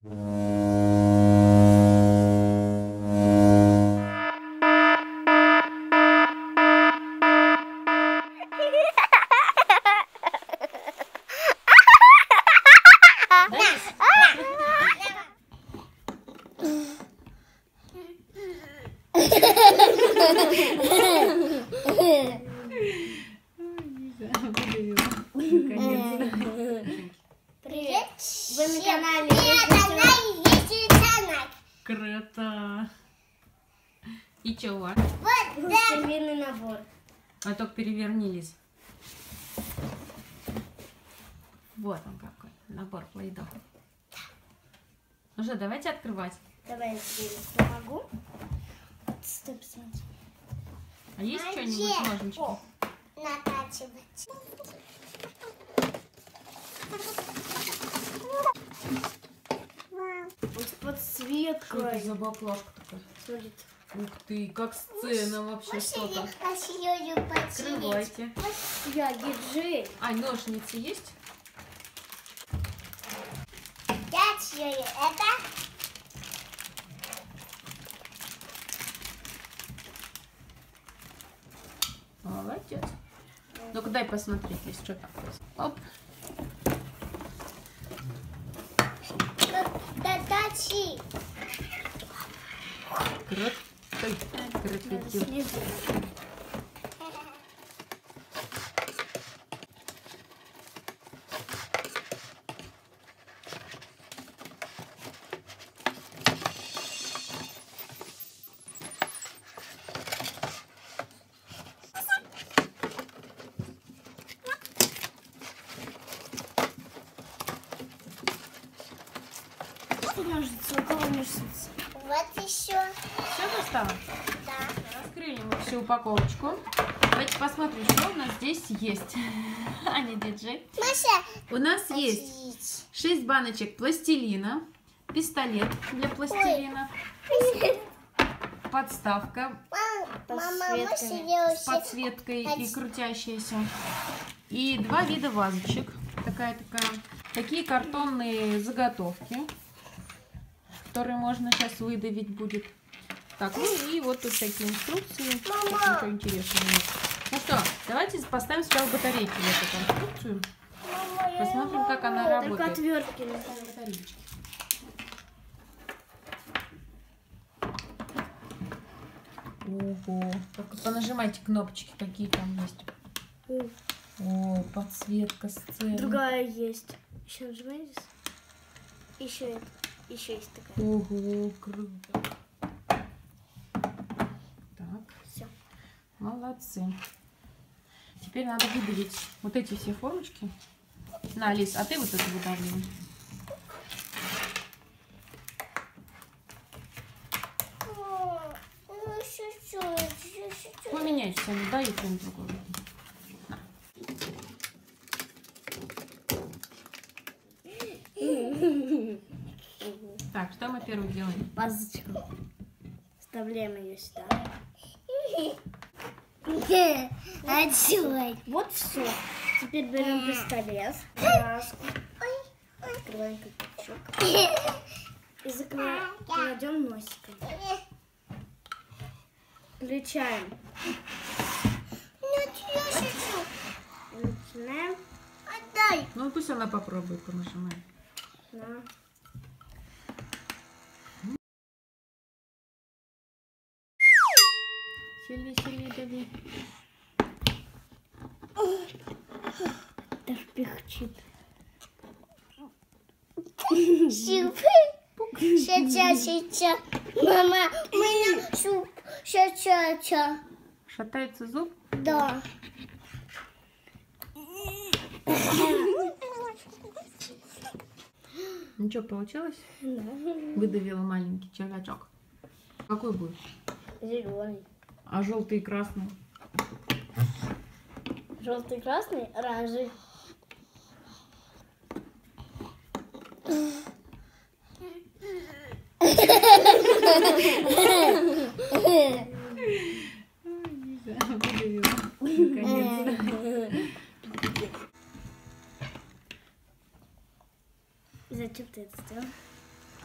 Привет! Вы на канале Круто! И что у вас? Пластилинный набор. А только переверни, Лиз. Вот он какой набор плейдов. Ну что, давайте открывать. Давай я тебе помогу. Стой, посмотри. А есть что-нибудь ножнички? Накачивать. Вот с подсветкой. Что это за баклажка такая? Смотрит. Ух ты, как сцена вообще что-то. Открывайте. Я диджей. А, ножницы есть? Я чую это. Молодец. Ну-ка дай посмотреть, Лиз, что такое. Оп. Тачи. Крокодил. Ножницы, у кого ножницы? Вот еще. Все достало? Да. Раскрыли мы всю упаковочку. Давайте посмотрим, что у нас здесь есть. Аня диджей. Маша. У нас есть 6 баночек пластилина, пистолет для пластилина, подставка с подсветкой и крутящаяся, и 2 вида вазочек. Такие картонные заготовки, которые можно сейчас выдавить будет. Так, ну и вот тут такие инструкции. Что интересного нет. Ну что, давайте поставим сначала батарейки в эту конструкцию. Посмотрим, как она работает. Только отвертки на батареечки. Ого. Только понажимайте кнопочки, какие там есть. О, подсветка сцены. Другая есть. Еще нажимаете? Еще это. Еще есть такая. Ого, круто. Так. Все. Молодцы. Теперь надо выдавить вот эти все формочки. На, Алис, а ты вот это выдавливай. Поменяйте сами, да, и кто-нибудь другой. Так, что мы первым делаем? Вазочку. Вставляем ее сюда. Вот все. Теперь берем пистолет. Краску. Открываем капючок. И кладем носиком. Включаем. Начинаем. Отдай. Ну пусть она попробует, понажимает. На. Сильнее, сильнее дави. Даже пихчит. Сейчас. Мама, у меня суп. Сейчас. Шатается зуб? Да. Ничего, получилось? Да. Выдавила маленький червячок. Какой будет? Зеленый. А желтый и красный? Желтый, красный, оранжевый. Зачем ты это сделал?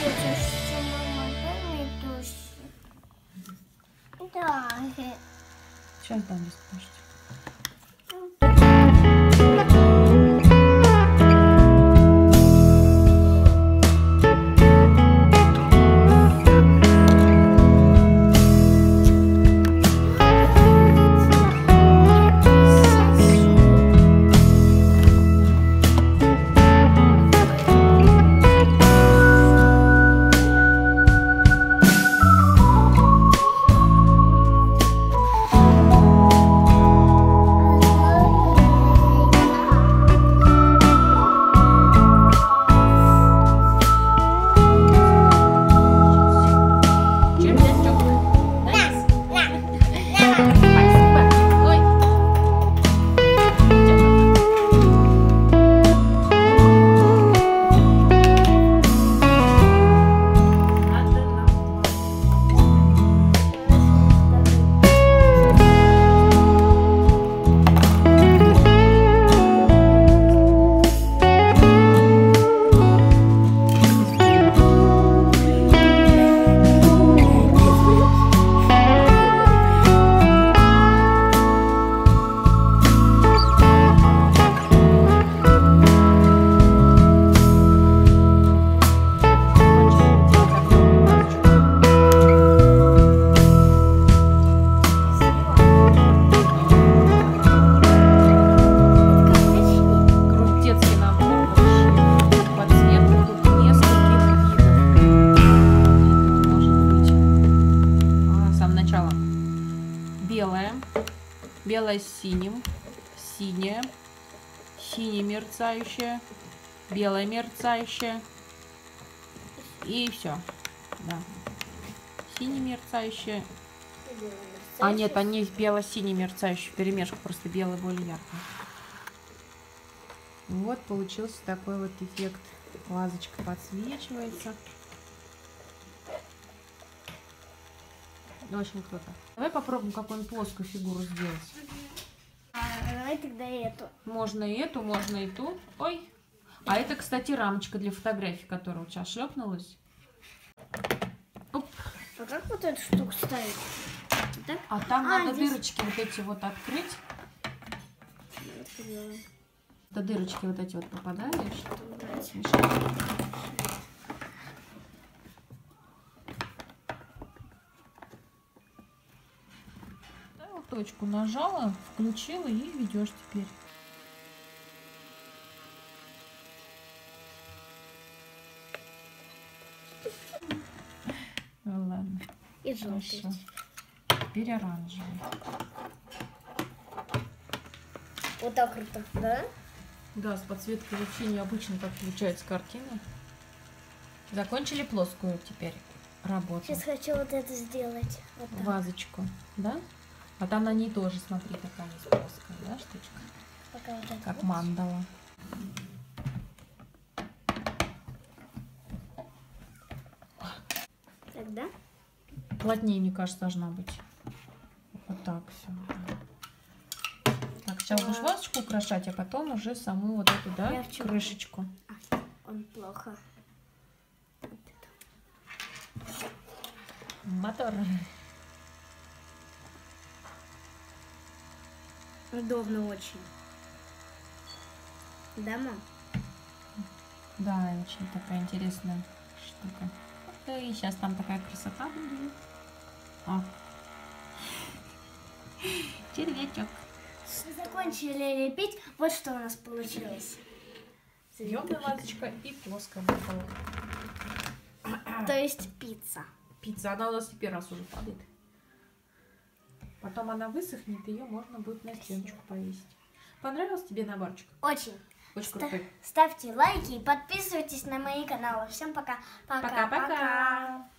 что мама помидоры. Да. Сейчас дам без подожди. Белое с синим, синее, синее мерцающее, белое мерцающее и все. Да. Синий мерцающее. А нет, они бело-синий мерцающий перемешку, просто белый более яркий. Вот получился такой вот эффект. Вазочка подсвечивается. Очень круто. Давай попробуем какую-нибудь плоскую фигуру сделать. Давай тогда эту. Можно и эту, можно и ту. Ой. А это, кстати, рамочка для фотографий, которая у тебя шлепнулась. Оп. А как вот эту штуку ставить? Так? А там надо здесь... дырочки вот эти вот открыть. До дырочки вот эти вот попадаешь. Точку нажала, включила и ведешь теперь. Ну ладно. И желтый. Теперь оранжевый. Вот так круто, да? Да, с подсветкой вообще необычно так получается картина. Закончили плоскую теперь работу. Сейчас хочу вот это сделать. Вот так. Вазочку, да? А там на ней тоже, смотри, такая есть плоская, да, штучка? Пока вот Как вот. мандала. Тогда? Плотнее, мне кажется, должна быть. Вот так все. Так, сейчас будешь вазочку украшать, а потом уже саму вот эту, да, крышечку. Он плохо. Мотор. Удобно очень. Да, мам? Да, очень такая интересная штука. Да, и сейчас там такая красота будет. О. Червячок. Закончили лепить. Вот что у нас получилось. Съемная вазочка и плоская бутылка. То есть пицца. Пицца, она у нас теперь раз уже падает. Потом она высохнет, ее можно будет на стеночку повесить. Понравился тебе наборчик? Очень. Очень крутой. Ставьте лайки и подписывайтесь на мои каналы. Всем пока. Пока-пока.